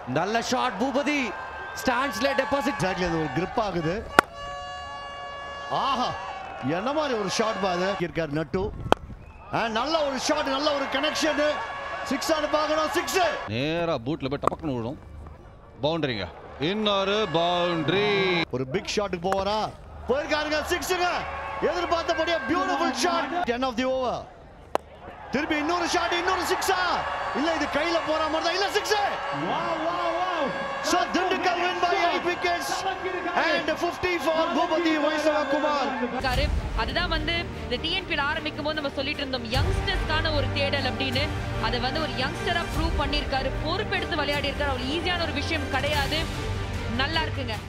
நல்ல ஷாட் பூபதி ஸ்டாண்ட்ஸ்ல deposit exactly அது ஒரு grip ஆகுது. ஆஹா என்ன மாதிரி ஒரு ஷாட் பாது இருக்கார் நட்டு. நல்ல ஒரு ஷாட் நல்ல ஒரு கனெக்ஷன் 6 ஆன பார்க்கணும் 6 நேரா பூட்ல போய் டபக்குன்னு விழும். பவுண்டரிங்க இன்னொரு பவுண்டரி. ஒரு பிக் ஷாட்டுக்கு போவாரா போயிருக்காருங்க 6ங்க எதிர்பார்த்தபடியே beautiful shot 10 off the over. திருப்பி இன்னொரு ஷாட் இன்னொரு 6ஆ இல்ல இது கையில போற மாதிரி தான் இல்ல 6 so Dundigal win by 8 wickets and 50 for Bhupati Vaisnava அதுதான் வந்து இந்த டிஎன்பியில் ஆரம்பிக்கும் போது நம்ம சொல்லிட்டு இருந்தோம் யங்ஸ்டர்ஸ்க்கான ஒரு தேடல் அப்படின்னு. அதை வந்து ஒரு யங்ஸ்டரா ப்ரூவ் பண்ணியிருக்காரு. பொறுப்பெடுத்து விளையாடி இருக்காரு. அவர் ஈஸியான ஒரு விஷயம் கிடையாது. நல்லா இருக்குங்க.